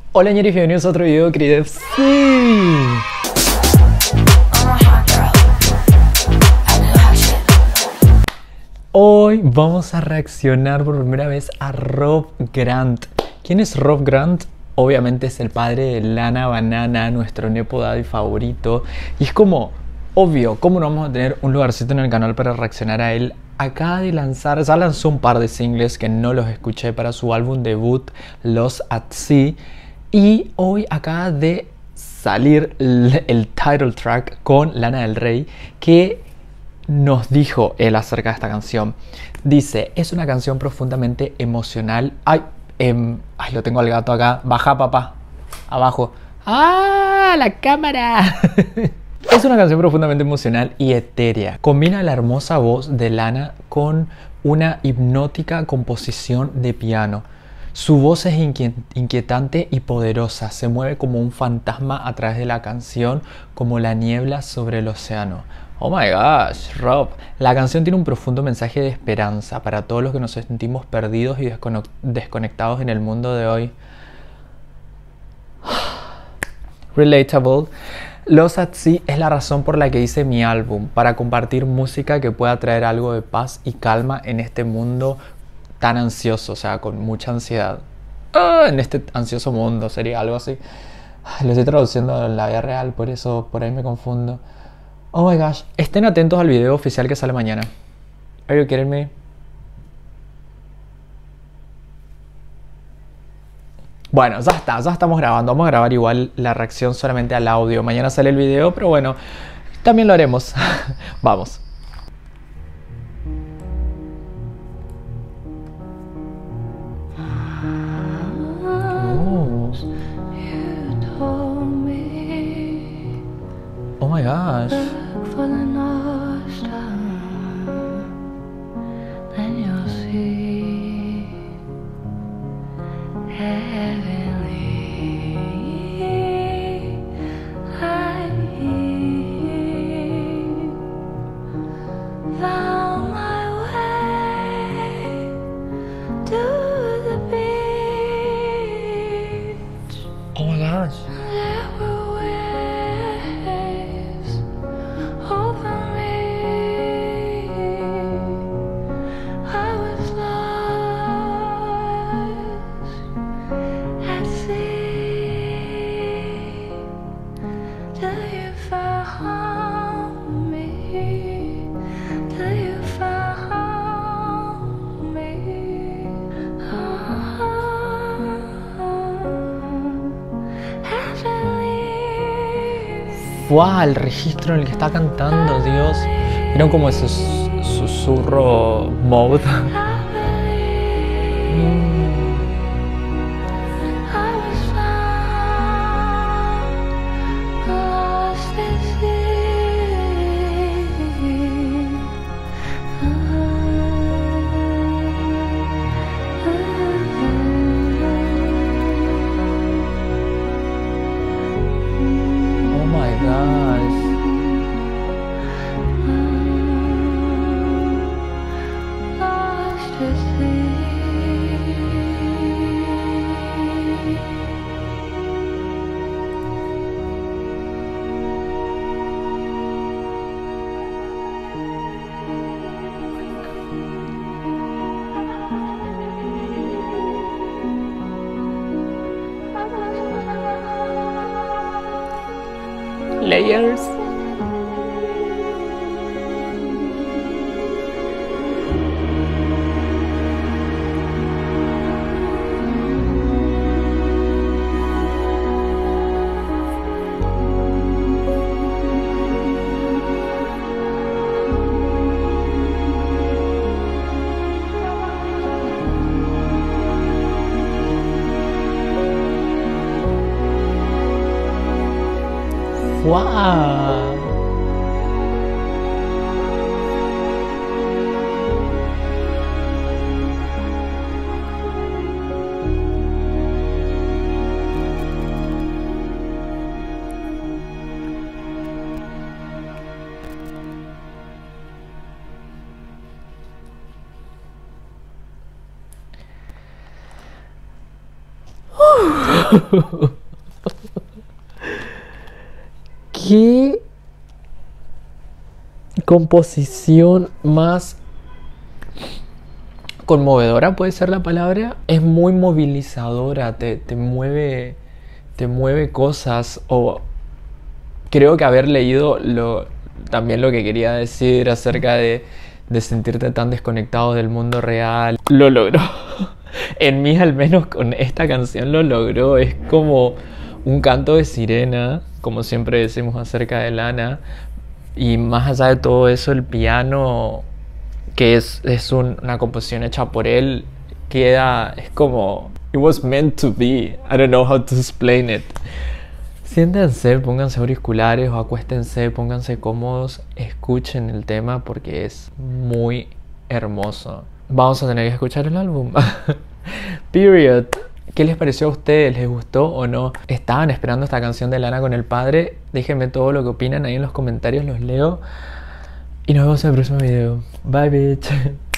Hola ñeris, bienvenidos a otro video, queridos. ¡Sí! Hoy vamos a reaccionar por primera vez a Rob Grant. ¿Quién es Rob Grant? Obviamente es el padre de Lana Banana, nuestro nepo daddy favorito. Y es como obvio, ¿cómo no vamos a tener un lugarcito en el canal para reaccionar a él? Acaba de lanzar, ya lanzó un par de singles que no los escuché para su álbum debut, Lost at Sea. Y hoy acaba de salir el title track con Lana del Rey, que nos dijo él acerca de esta canción. Dice, es una canción profundamente emocional. Ay, lo tengo al gato acá. Baja, papá. Abajo. ¡Ah! ¡La cámara! Es una canción profundamente emocional y etérea. Combina la hermosa voz de Lana con una hipnótica composición de piano. Su voz es inquietante y poderosa. Se mueve como un fantasma a través de la canción, como la niebla sobre el océano. Oh my gosh, Rob. La canción tiene un profundo mensaje de esperanza para todos los que nos sentimos perdidos y desconectados en el mundo de hoy. Relatable. Lost at Sea es la razón por la que hice mi álbum, para compartir música que pueda traer algo de paz y calma en este mundo tan ansioso, o sea, con mucha ansiedad. En este ansioso mundo sería algo así. Lo estoy traduciendo en la vida real, por eso por ahí me confundo. Oh my gosh, estén atentos al video oficial que sale mañana. Are you kidding me? Bueno, ya está, ya estamos grabando. Vamos a grabar igual la reacción solamente al audio. Mañana sale el video, pero bueno, también lo haremos. Vamos. Oh my gosh. Oh my gosh. ¡Wow! El registro en el que está cantando, Dios. Vieron como ese susurro mode. Layers. ¡Wow! ¿Qué composición más conmovedora puede ser la palabra? Es muy movilizadora, te mueve cosas. O creo que haber leído también lo que quería decir acerca de sentirte tan desconectado del mundo real, lo logró. En mí, al menos con esta canción, lo logró. Es como un canto de sirena, como siempre decimos acerca de Lana. Y más allá de todo eso, el piano, que es una composición hecha por él, es como it was meant to be. I don't know how to explain it. Siéntense, pónganse auriculares o acuéstense, pónganse cómodos, escuchen el tema porque es muy hermoso. Vamos a tener que escuchar el álbum. Period. ¿Qué les pareció a ustedes? ¿Les gustó o no? ¿Estaban esperando esta canción de Lana con el padre? Déjenme todo lo que opinan ahí en los comentarios, los leo. Y nos vemos en el próximo video. Bye, bitch.